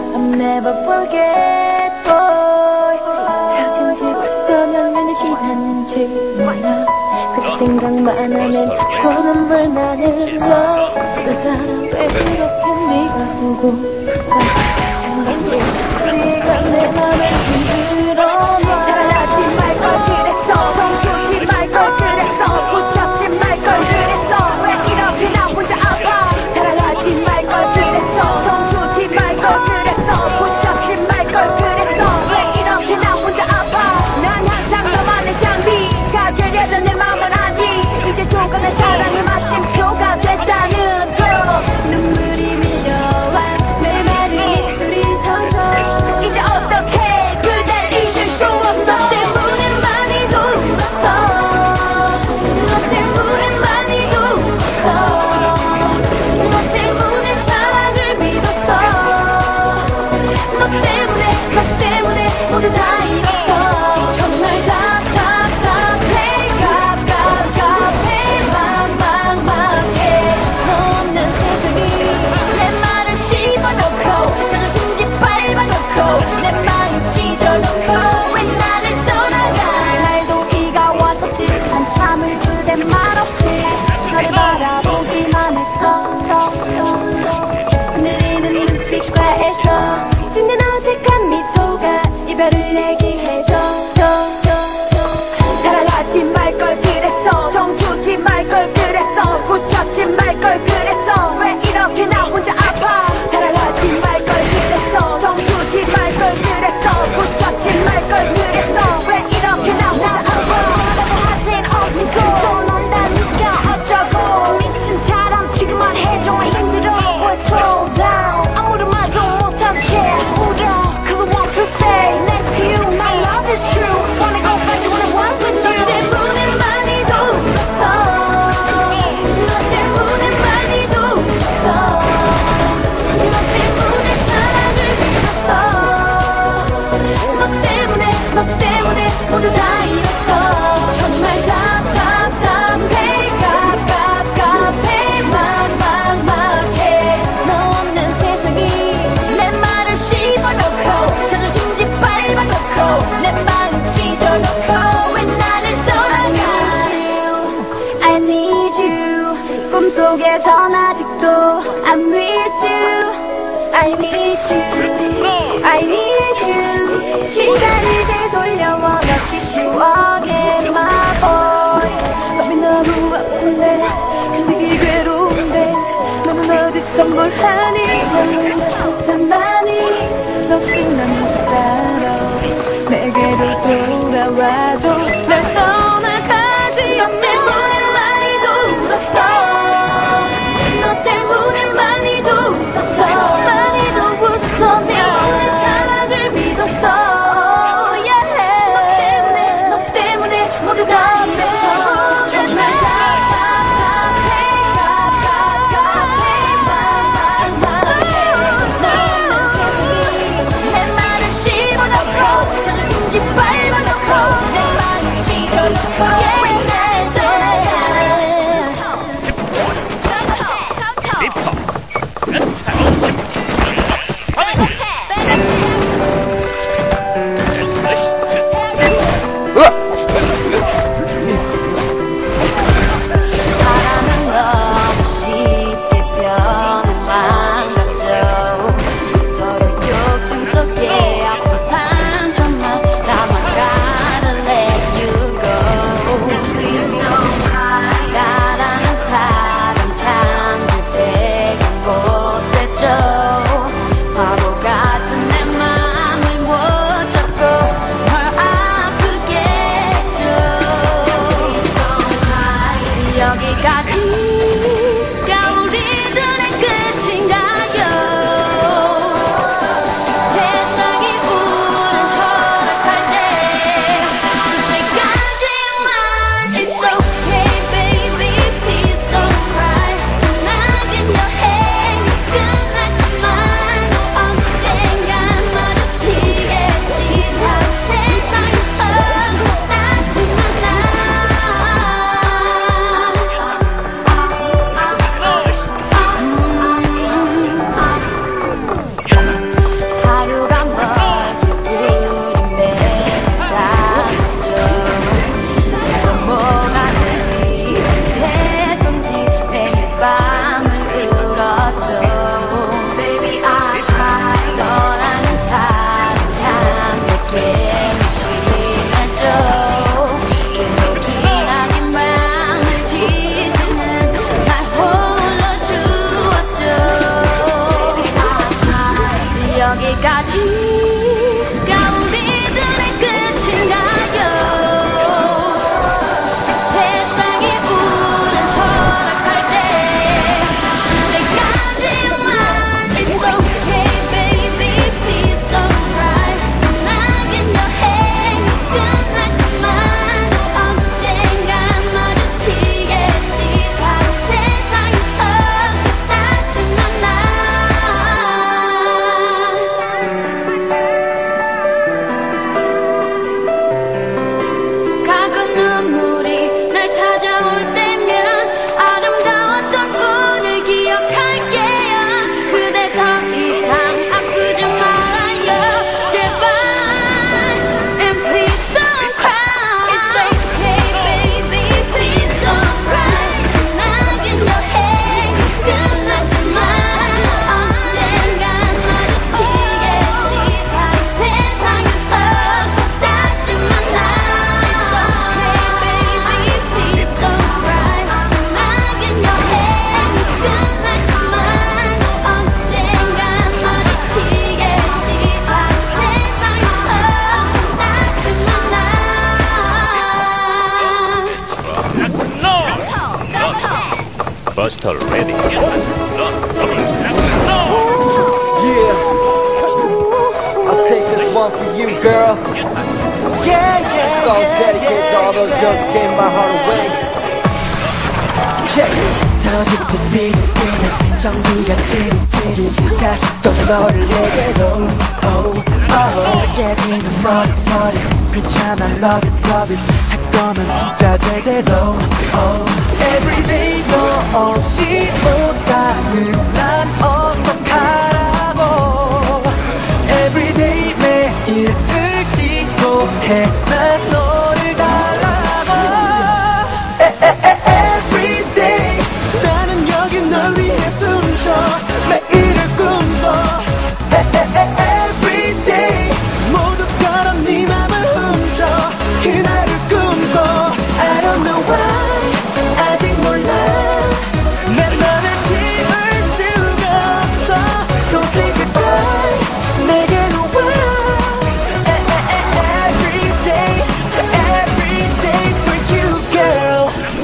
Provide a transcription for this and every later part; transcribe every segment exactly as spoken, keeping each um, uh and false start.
I'll never forget boy. 헤어진 지 벌써 몇 년이 지났는지 몰라. 그 생각만 하면 자꾸 눈물 나는 너. 그러잖아 왜 이렇게 네가 보고 생각해. 네가 내 맘을 흔들어 놔. 사랑하지 말걸 그랬어. 정주지 말걸 그랬어. 붙잡지 말걸 그랬어. 왜 이렇게 나 혼자 아파. 사랑하지 말걸 그랬어. 정주지 말걸 그랬어. 붙잡지 말걸 그랬어. 왜 이렇게 나 혼자 아파. 난 항상 너만의 장비가 되려던 내 맘을 아니. 이제 조금 내 사랑이 마침표가 됐다는 거. 눈물이 밀려와 내 마른 입술이 서서 이제 어떻게 그댈 잊을 수 없어. 너 때문에 많이 울었어. 너 때문에 많이 울었어. 너 때문에 사랑을 믿었어. 너 때문에 너 때문에 모두 다 잃었어. 정말 답답답해 갑갑갑해 막막막해. 너 없는 세상이 내 말을 씹어놓고 자존심 짓밟아놓고 내 마음 찢어놓고 왜 나를 떠나가. 날도 비가 왔었지 한참을 그대 말없이 너를 바라보기만 했어. 흔들리는 눈빛과 애써 짓는 어색한 미소가 이별을 얘기해줘. 사랑하지 말걸 그랬어. 정주지 말걸 그랬어. 붙잡지 말걸 그랬어. 왜 이렇게 나 혼자 아파. 사랑하지 말걸 그랬어. 정주지 말걸 그랬어. 붙잡지 말걸 그랬어. 왜 이렇게 나 혼자 아파. 하진 어찌고 또 논다니까 어쩌고. 미친 사람 지금만 해줘 힘들어. Boy slow down. 아무런 말도 못한 채 울어. Cause I want to say next to you my love is true. Wanna go back to when I was with you. 너 때문에 많이 울었어. 너 때문에 많이 울었어. 너 때문에 사랑을 믿었어. 너 때문에 너 때문에 모두 다 잃었어. 정말 답답답해 갑갑갑해 막막막해. 너 없는 세상이 내 말을 씹어놓고 자존심 짓밟아놓고 내 마음 찢어놓고 왜 나를 떠나가. I need you. 꿈속에선 아직도 I'm with you. I miss you. I need you. 시간을 되돌려와 다시 추억의 my boy. 맘이 너무 아픈데 가슴이 괴로운데 너는 어디서 뭘 하니. 혼자만이 너 없이 난 못 살아. 내게로 돌아와줘. 날 떠나가지. 너 때문에 많이 울었어. 너 때문에 많이 울었어. 많이 울었어. 내 사랑을 믿었어. Yeah. 너 때문에 너 때문에 여기까지가 우리들의 끝인가요? 세상이 우릴 허락할 때 그때까지만 It's okay baby please don't cry 나긴 여행이 끝났지만 언젠가 마주치겠지 다른 세상에서 다시 만나 가끔 눈물이 날 찾아올 때면 아름다웠던 꿈을 기억할게요 그대 더 이상 아프지 말아요 제발 And please don't cry It's okay baby please don't cry 나긴 여행이 끝났지만 언젠가 마주치겠지 다른 세상에서 다시 만나 Buster ready. Yeah. I'll take this one for you, girl. Yeah, yeah. This song's dedicated to all those girls who gave my heart away. Check it. 더 짙은 비비는 정기가 찌릿찌릿 다시 또 너를 내게로 oh, oh. 깨지는 머리 머리 괜찮아 love it love it 할 거면 진짜 제대로 oh. Everyday 너 없이 못하는 난 어떡하라고 Everyday 매일을 기도해 난 너를 달라고 Everyday 나는 여기 널 위해 숨쉬어 매일을 꿈꿔 Everyday 모두 걸어 네 맘을 훔쳐 그날을 꿈꿔 I don't know why 아직 몰라 내 맘에 짐을 수가 없어 Don't say goodbye 내게로 와 Everyday Everyday for you girl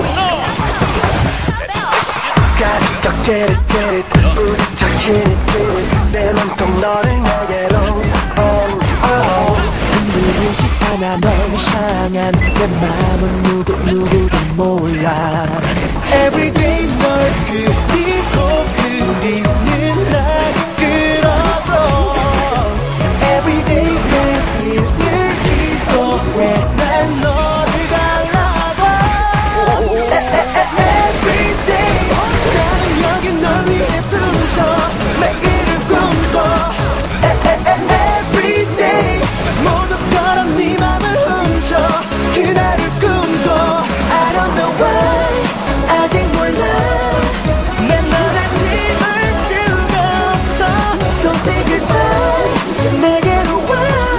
가득 get it get it 우리 다 hit it hit it 내 맘속 너를 내게로 oh oh 흔들리지 않아 널 향한 내 맘은 누구 누구도 몰라 Everyday 널 그리고 그리는 날 끌어줘 Everyday 매일을 기도해 난 너를 달라고 Everyday 나는 여기 널 위해 숨쉬어 매일을 꿈꿔 Everyday 모두 걸어 네 맘을 훔쳐 그날을 꿈꿔 I don't know why 아직 몰라 내 맘에 짐을 수가 없어 Don't say goodbye 내게로 와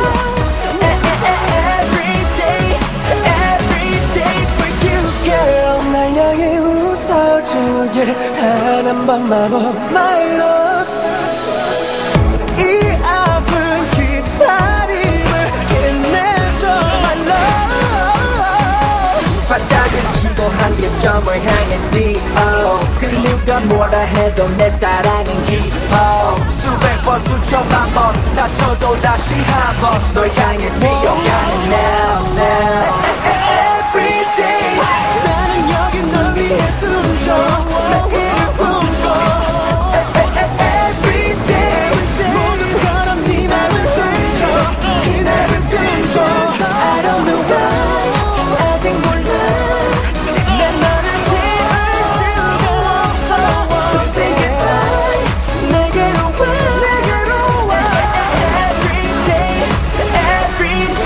Everyday Everyday for you girl 날 향해 웃어주길 단 한 번만 oh my love 이 아픈 기다림을 끝내줘 my love 바닥을 치고 한 개점을 향해 뛰어 그 누가 뭐라 해도 내 사랑은 깊어 수백 번 수천만 번 다쳐도 다시 한번 널 향해 뛰어가는 now now Everyday 나는 여기 널 위해 숨쉬어 매일을 꿈꿔 Everyday 모든 걸어 네 맘을 훔쳐 그날을 꿈꿔 I don't know why 아직 몰라 내 맘을 채울 수가 없어 Don't say goodbye 내게로 와 내게로 와 Everyday Everyday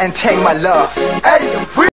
and take my love. Hey,